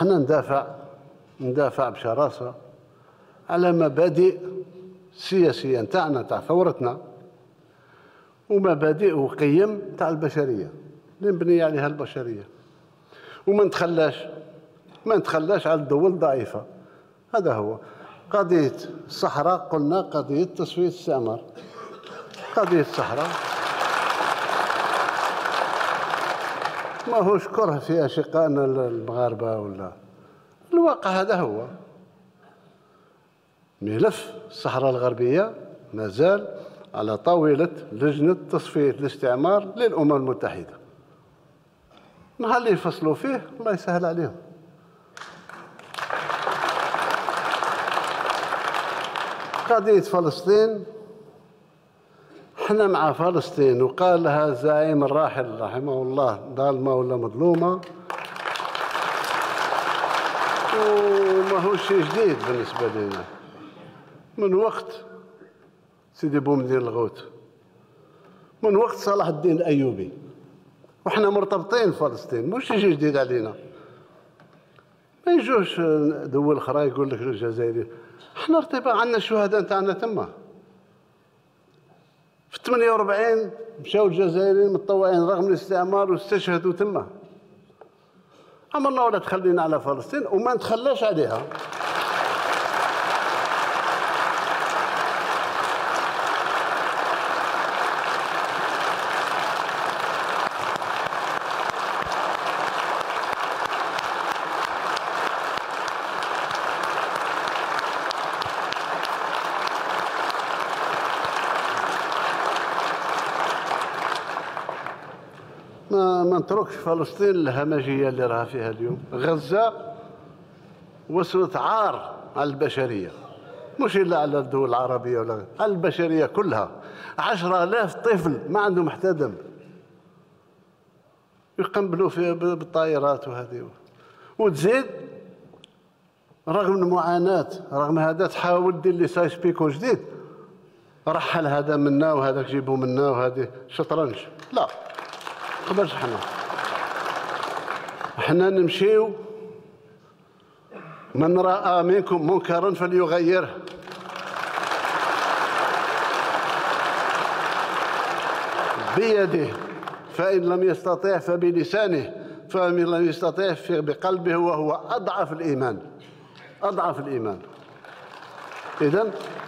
احنا ندافع بشراسة على مبادئ سياسية نتاعنا تاع ثورتنا، ومبادئ وقيم تاع البشرية اللي مبنية عليها البشرية، وما نتخلاش على الدول الضعيفة. هذا هو قضية الصحراء. قلنا قضية تصفية الاستعمار، قضية الصحراء ما هوش كره في أشقائنا المغاربة، ولا الواقع هذا هو. ملف الصحراء الغربية ما زال على طاولة لجنة تصفية الاستعمار للأمم المتحدة. نهار اللي يفصلوا فيه الله يسهل عليهم. قضية فلسطين، احنا مع فلسطين، وقال لها الزعيم الراحل رحمه الله ظالمة ولا مظلومة، وما هو شيء جديد بالنسبة لنا من وقت سيدي بومدين الغوث، من وقت صلاح الدين الأيوبي، وإحنا مرتبطين بفلسطين، مش شيء جديد علينا. ما يجوش دول أخرى يقول لك الجزائري، إحنا ارتباط عندنا الشهداء نتاعنا تما. في 48 مشاو الجزائريين متطوعين رغم الاستعمار واستشهدوا تما. عمرنا ولا تخلينا على فلسطين وما نتخلاش عليها. ما نتركش فلسطين الهمجية اللي راها فيها اليوم. غزة وصلت عار على البشرية، مش إلا على الدول العربية ولا على البشرية كلها. 10,000 طفل ما عندهم حتى دم يقنبلوا فيه بالطائرات وهذه، وتزيد رغم المعاناة، رغم هذا تحاول دير لي سايس بيكو جديد، رحل هذا منا وهذاك جيبوا منا وهذه شطرنج. لا قبلش احنا نمشيو، من رأى منكم منكرا فليغيره. بيده، فإن لم يستطع فبلسانه، فإن لم يستطع بقلبه، وهو أضعف الإيمان. أضعف الإيمان. إذن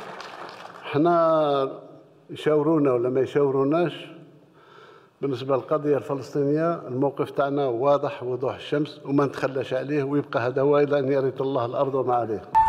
احنا يشاورونا ولا ما يشاوروناش، بالنسبة للقضية الفلسطينية الموقف تاعنا واضح وضوح الشمس، وما نتخلاش عليه، ويبقى هذا هو إلى أن يرث الله الأرض وما عليه.